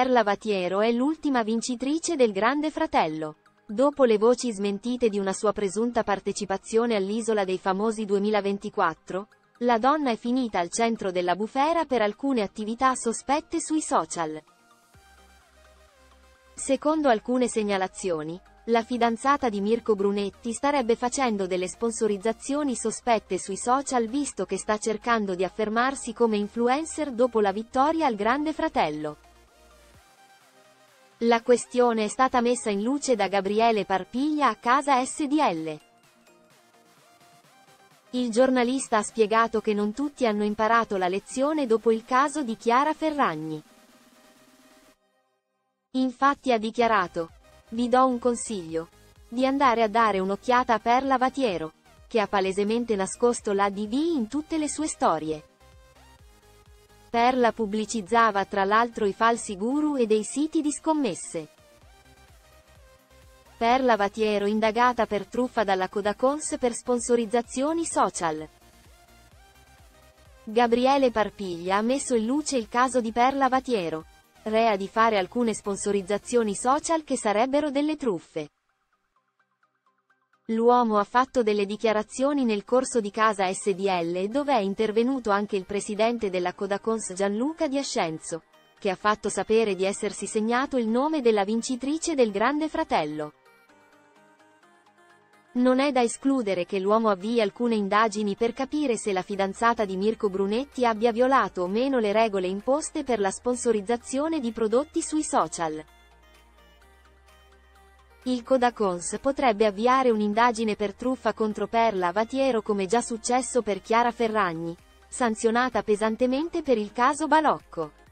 Perla Vatiero è l'ultima vincitrice del Grande Fratello. Dopo le voci smentite di una sua presunta partecipazione all'Isola dei Famosi 2024, la donna è finita al centro della bufera per alcune attività sospette sui social. Secondo alcune segnalazioni, la fidanzata di Mirko Brunetti starebbe facendo delle sponsorizzazioni sospette sui social visto che sta cercando di affermarsi come influencer dopo la vittoria al Grande Fratello. La questione è stata messa in luce da Gabriele Parpiglia a Casa SDL. Il giornalista ha spiegato che non tutti hanno imparato la lezione dopo il caso di Chiara Ferragni. Infatti ha dichiarato: "Vi do un consiglio. Di andare a dare un'occhiata a Perla Vatiero, che ha palesemente nascosto l'ADV in tutte le sue storie". Perla pubblicizzava tra l'altro i falsi guru e dei siti di scommesse. Perla Vatiero indagata per truffa dalla Codacons per sponsorizzazioni social. Gabriele Parpiglia ha messo in luce il caso di Perla Vatiero, rea di fare alcune sponsorizzazioni social che sarebbero delle truffe. L'uomo ha fatto delle dichiarazioni nel corso di Casa SDL dove è intervenuto anche il presidente della Codacons Gianluca Di Ascenzo, che ha fatto sapere di essersi segnato il nome della vincitrice del Grande Fratello. Non è da escludere che l'uomo avvii alcune indagini per capire se la fidanzata di Mirko Brunetti abbia violato o meno le regole imposte per la sponsorizzazione di prodotti sui social. Il Codacons potrebbe avviare un'indagine per truffa contro Perla Vatiero come già successo per Chiara Ferragni, sanzionata pesantemente per il caso Balocco.